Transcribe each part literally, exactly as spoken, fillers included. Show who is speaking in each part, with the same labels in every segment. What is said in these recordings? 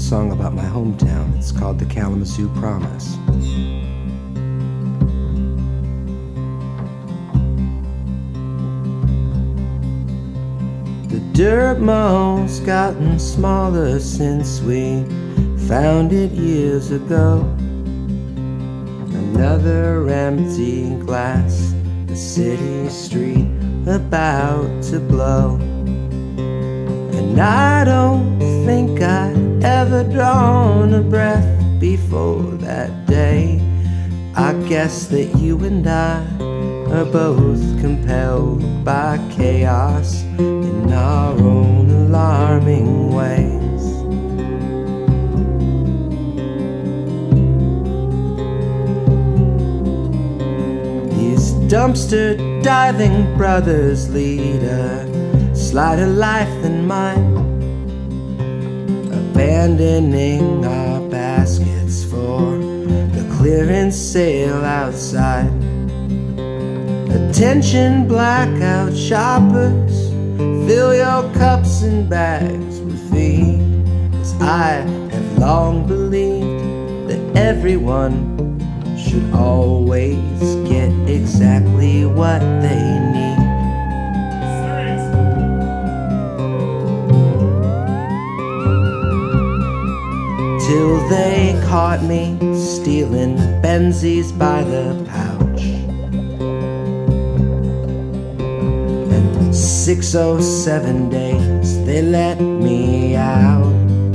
Speaker 1: song about my hometown. It's called the Kalamazoo Promise. The dirt mole's gotten smaller since we found it years ago. Another empty glass, the city street about to blow. And I don't think I'd ever drawn a breath before that day. I guess that you and I are both compelled by chaos in our own alarming ways. These dumpster diving brothers lead a slighter life than mine, abandoning our baskets for the clearance sale outside. Attention blackout shoppers, fill your cups and bags with feed, 'cause I have long believed that everyone should always get exactly what they need. Till they caught me stealing Benzies by the pouch, and six oh seven days they let me out.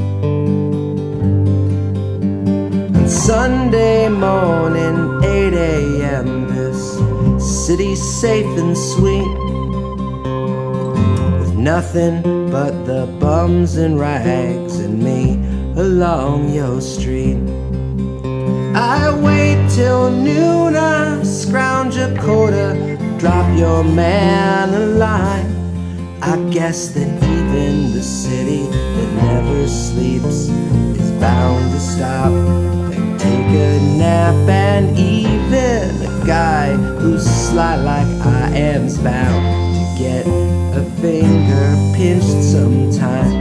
Speaker 1: And Sunday morning, eight A M this city's safe and sweet, with nothing but the bums and rags and me along your street. I wait till noon, I scrounge a quarter, drop your man a line. I guess that even the city that never sleeps is bound to stop and take a nap. And even a guy who's sly like I am's bound to get a finger pinched sometime.